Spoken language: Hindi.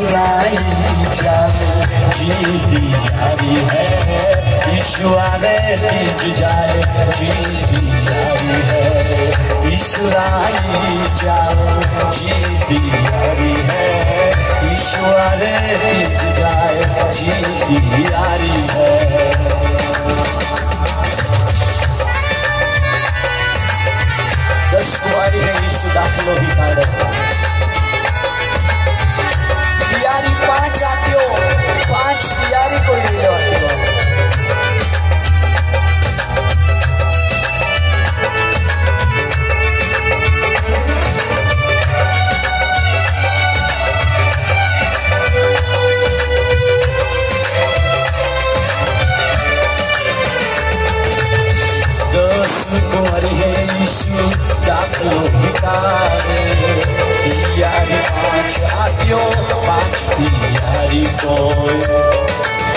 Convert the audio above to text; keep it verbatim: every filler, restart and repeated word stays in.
इसुराई जाओ जीती यारी है, ईश्वरे तीज जाए जीती यारी है, इसुराई जाओ जीती यारी है, ईश्वरे तीज जाए जीती यारी है। दस कुआरी है यीशु दाखिलो भिखारी, तियारी पांच आतियो, पांच तियारी को ले लो। दस कुआरी है यीशु दाखिलो भिखारी, तियारी पांच आतियो, पांच तियारी को